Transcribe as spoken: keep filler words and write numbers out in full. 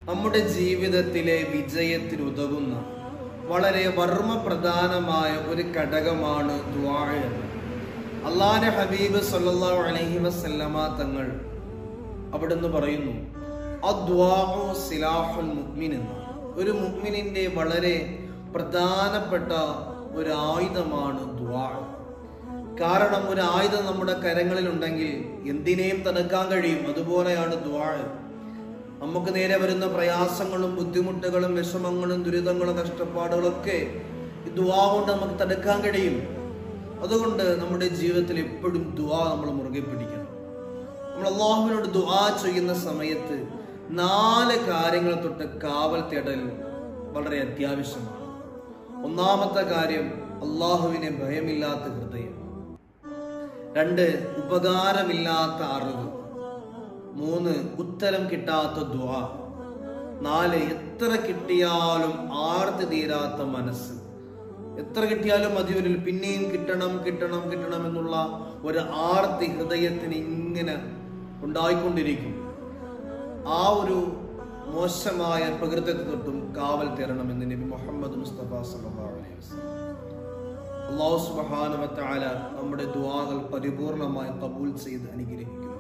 നമ്മുടെ ജീവിതത്തിലെ വിജയത്തിന് ഉതകുന്ന വളരെ വർമ്മപ്രധാനമായ ഒരു ഘടകമാണ് ദുആ എന്ന്. അല്ലാഹുവിന്റെ ഹബീബ് സല്ലല്ലാഹു അലൈഹി വസല്ലമ തങ്ങൾ അവിടുന്ന് പറയുന്നു, അദ്ദുആഉ സിലാഹുൽ മുഅ്മിൻ എന്ന്. ഒരു മുഅ്മിനിന്റെ വളരെ പ്രധാനപ്പെട്ട ഒരു ആയുധമാണ് ദുആ. കാരണം ഒരു ആയുധം നമ്മുടെ കരങ്ങളിൽ ഉണ്ടെങ്കിൽ എന്തിനേയും തടുക്കാൻ കഴിയും. അതുപോലെയാണ് ദുആ. നമുക്ക് നേരെ വരുന്ന പ്രയാസങ്ങളും ബുദ്ധിമുട്ടുകളും വിഷമങ്ങളും ദുരിതങ്ങളും കഷ്ടപ്പാടുകളും ഒക്കെ ഈ ദുആ കൊണ്ട് നമുക്ക് തടുക്കാൻ കഴിയും. അതുകൊണ്ട് നമ്മുടെ ജീവിതത്തിൽ എപ്പോഴും ദുആ നമ്മൾ മുറുകെ പിടിക്കണം. നമ്മൾ അല്ലാഹുവിനോട് ദുആ ചെയ്യുന്ന സമയത്ത് നാല് കാര്യങ്ങൾ തൊട്ട് കാവൽ തേടൽ വളരെ അത്യാവശ്യമാണ്. ഒന്നാമത്തെ കാര്യം അല്ലാഹുവിനെ ഭയമില്ലാത്ത ഹൃദയം. രണ്ട്, ഉപകാരമില്ലാത്ത അറിവ്. മൂന്ന്, ഉത്തരം കിട്ടാത്ത ദുആ. നാല്, എത്ര കിട്ടിയാലും ആർത്തി തീരാത്ത മനസ്സ്. എത്ര കിട്ടിയാലും മതിയൊരു പിന്നെയും കിട്ടണം കിട്ടണം കിട്ടണം എന്നുള്ള ഒരു ആർത്തി ഹൃദയത്തിന് ഇങ്ങനെ ഉണ്ടായിക്കൊണ്ടിരിക്കും. ആ ഒരു മോശമായ പ്രകൃതത്തെ തൊട്ടും കാവൽ തേടണമെന്ന് നബി മുഹമ്മദ് മുസ്തഫ സല്ലല്ലാഹു അലൈഹി വസല്ലം. അല്ലാഹു സുബ്ഹാനഹു വ തആല നമ്മുടെ ദുആകൾ പരിപൂർണമായി ഖബൂൽ ചെയ്ത് അനുഗ്രഹിക്കുന്നു.